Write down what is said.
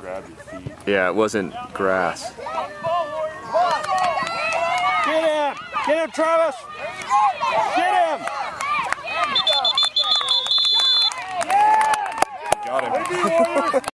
grab your feet. Yeah, it wasn't grass. Get him! Get him, Travis! Get him! Got him.